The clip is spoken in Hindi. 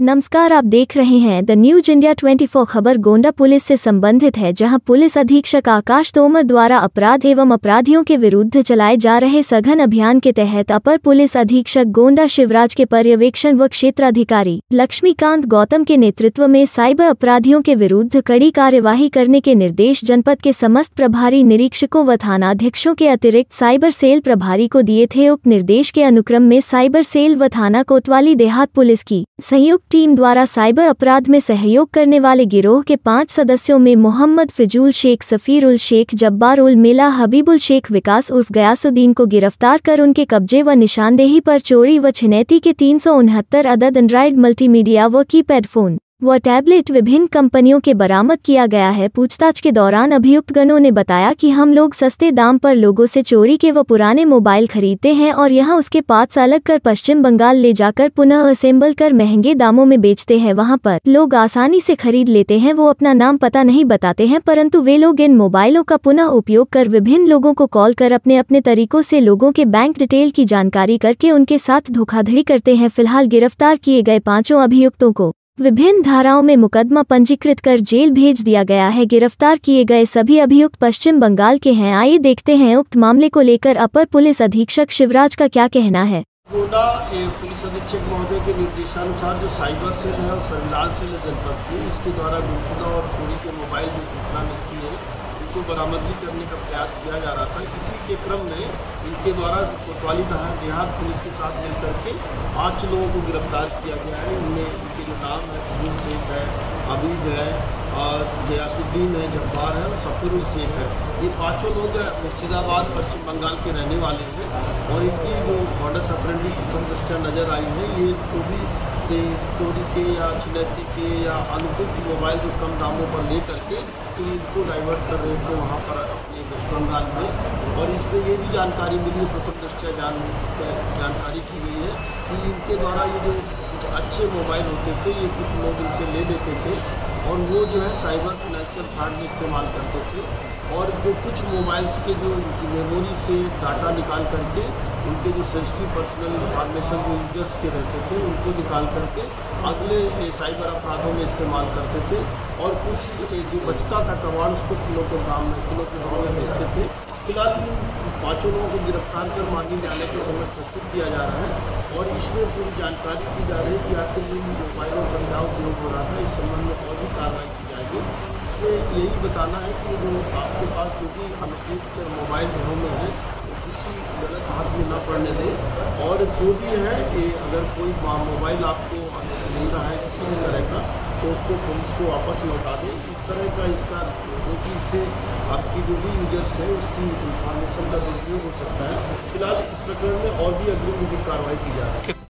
नमस्कार, आप देख रहे हैं द न्यूज इंडिया 24। खबर गोंडा पुलिस से संबंधित है, जहां पुलिस अधीक्षक आकाश तोमर द्वारा अपराध एवं अपराधियों के विरुद्ध चलाए जा रहे सघन अभियान के तहत अपर पुलिस अधीक्षक गोंडा शिवराज के पर्यवेक्षण व क्षेत्राधिकारी लक्ष्मीकांत गौतम के नेतृत्व में साइबर अपराधियों के विरुद्ध कड़ी कार्यवाही करने के निर्देश जनपद के समस्त प्रभारी निरीक्षकों व थानाध्यक्षों के अतिरिक्त साइबर सेल प्रभारी को दिए थे। उक्त निर्देश के अनुक्रम में साइबर सेल व थाना कोतवाली देहात पुलिस की संयुक्त टीम द्वारा साइबर अपराध में सहयोग करने वाले गिरोह के 5 सदस्यों में मोहम्मद फिजूल शेख, सफीर उल शेख, जब्बार उल मेला, हबीबुल शेख, विकास उर्फ गयासुद्दीन को गिरफ्तार कर उनके कब्जे व निशानदेही पर चोरी व छिनैती के 369 अदद एंड्रॉइड मल्टीमीडिया व कीपैड फोन व टैबलेट विभिन्न कंपनियों के बरामद किया गया है। पूछताछ के दौरान अभियुक्त गणों ने बताया कि हम लोग सस्ते दाम पर लोगों से चोरी के व पुराने मोबाइल खरीदते हैं और यहां उसके पार्ट्स अलग कर पश्चिम बंगाल ले जाकर पुनः असेंबल कर महंगे दामों में बेचते हैं। वहां पर लोग आसानी से खरीद लेते हैं। वो अपना नाम पता नहीं बताते हैं, परंतु वे लोग इन मोबाइलों का पुनः उपयोग कर विभिन्न लोगों को कॉल कर अपने अपने तरीकों से लोगों के बैंक डिटेल की जानकारी करके उनके साथ धोखाधड़ी करते हैं। फिलहाल गिरफ्तार किए गए 5 अभियुक्तों को विभिन्न धाराओं में मुकदमा पंजीकृत कर जेल भेज दिया गया है। गिरफ्तार किए गए सभी अभियुक्त पश्चिम बंगाल के हैं। आइए देखते हैं उक्त मामले को लेकर अपर पुलिस अधीक्षक शिवराज का क्या कहना है। गोंडा पुलिस अधीक्षक महोदय के निर्देशानुसार जो साइबर सेल है और सर्विलांस सेल जनपद की, इसके द्वारा गुमशुदा और चोरी के मोबाइल जो सूचना मिलती है उनको बरामदगी करने का प्रयास किया जा रहा था। इसी के क्रम में इनके द्वारा कोतवाली देहात पुलिस के साथ मिलकर के 5 लोगों को गिरफ्तार किया गया है। इनमें इनके जो नाम है फिजूल शेख है, हबीब है और गयासुद्दीन है, जब्बार है और सफीर उल शेख है। ये 5 लोग मुर्शिदाबाद पश्चिम बंगाल के रहने वाले हैं और इनकी जो मॉडस ऑपरेंडी प्रथम दृष्टया नज़र आई है, ये जो भी चोरी के या छिनैती के या अनुपयुक्त मोबाइल जो कम दामों पर ले करके तो इनको डाइवर्ट कर रहे थे वहाँ पर अपने वेस्ट बंगाल में। और इस पर ये भी जानकारी मिली है, प्रथम दृष्टया जानकारी की गई है कि इनके द्वारा ये जो कुछ अच्छे मोबाइल होते थे ये कुछ लोग इनसे ले लेते थे और वो जो है साइबर फिनेंशियल फ्रॉड में इस्तेमाल करते थे। और जो कुछ मोबाइल्स के जो मेमोरी से डाटा निकाल करके उनके जो सेंसिटिव पर्सनल इंफॉर्मेशन जो यूजर्स के रहते थे उनको निकाल करके अगले साइबर अपराधों में इस्तेमाल करते थे और कुछ जो बचता था कबाड़ उसको किलो के भाव में बेचते थे। फिलहाल इन 5 लोगों को गिरफ्तार कर माननीय न्यायालय के समक्ष प्रस्तुत किया जा रहा है और इसमें पूरी जानकारी की जा रही है कि आखिर इन मोबाइलों का क्या उपयोग हो रहा था। इस संबंध में और भी कार्रवाई की जाएगी। इसमें यही बताना है कि जो आपके पास जो भी अनुपयुक्त मोबाइल घरों में है तो किसी गलत हाथ में न पड़ने दें और जो भी है ये अगर कोई मोबाइल आपको मिल रहा है किसी भी तरह का तो उसको पुलिस को वापस लौटा दें। इस तरह का इसका क्योंकि इससे आपकी जो भी यूजर्स है उसकी इंफॉर्मेशन का दुरुपयोग हो सकता है। फिलहाल इस प्रकरण में और भी अग्रिम विधिक कार्रवाई की जा रही है।